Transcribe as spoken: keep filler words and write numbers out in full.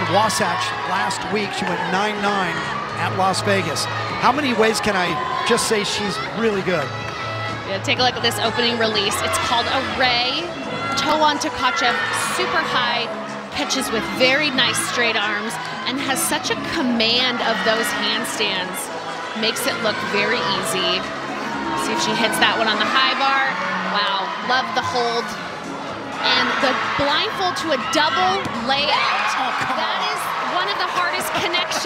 Wasatch last week. She went nine nine at Las Vegas. How many ways can I just say she's really good? Yeah, take a look at this opening release. It's called Array. Toe on Tkachev, super high, catches with very nice straight arms, and has such a command of those handstands. Makes it look very easy. See if she hits that one on the high bar. Wow, love the hold. And the blindfold to a double layout. Oh, come that on. is one of the hardest connections.